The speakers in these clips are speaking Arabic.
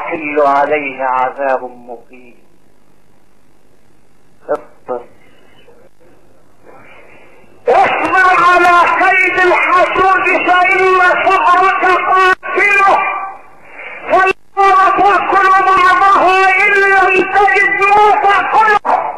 يحل عليه عذاب مقيم. اصبر على كيد الحسود فإن صبرك قاتله، فالنار تأكل بعضها إن لم تجد ما تأكله.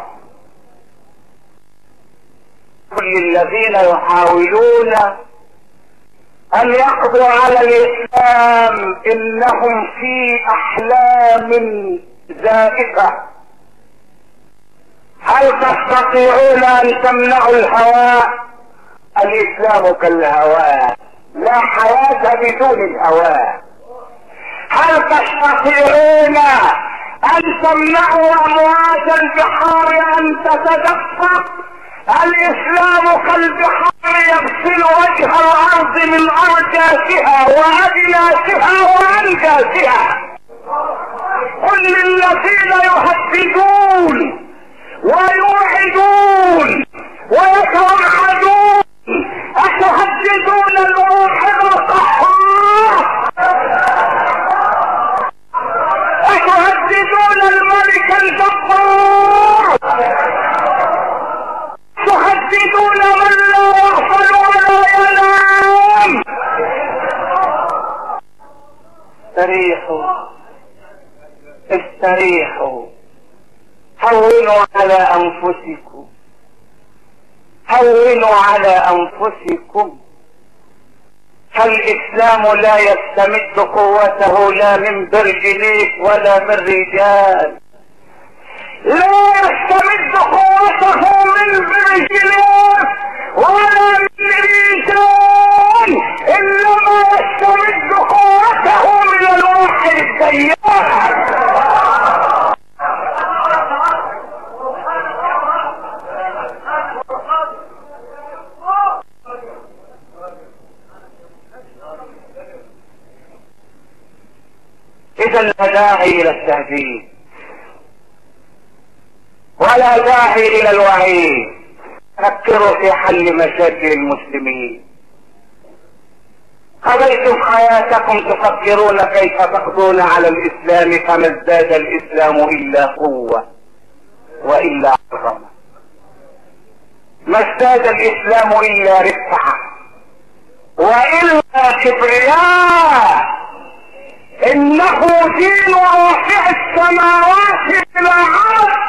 كل الذين يحاولون أن يقضوا على الإسلام إنهم في أحلام زائفة. هل تستطيعون أن تمنعوا الهواء؟ الإسلام كالهواء، لا حياة بدون الهواء. هل تستطيعون أن تمنعوا أمواج البحار أن تتدفق؟ الإسلام كالبحار يغسل وجه الأرض من أرجاسها وأجناسها وأنجاسها. كل الذين يهددون ويوعدون ويتوعدون أتهددون الواحد القهار؟ أتهددون الملك الجبار؟ تهددون من لا يغفل ولا ينام؟ استريحوا، هونوا على انفسكم، هونوا على انفسكم. فالاسلام لا يستمد قوته لا من برجليك ولا من رجال، لا يستمد قوته من برجليك ولا من رجال، انما يستمد قوته من الواحد الديان. اذا لا داعي الى التهديد ولا داعي الى الوعيد. فكروا في حل مشاكل المسلمين. قضيتم حياتكم تفكرون كيف تقضون على الاسلام، فما ازداد الاسلام الا قوة والا عظمة، ما ازداد الاسلام الا رفعة والا كبرياء. انه دين رافع السماوات الى عرش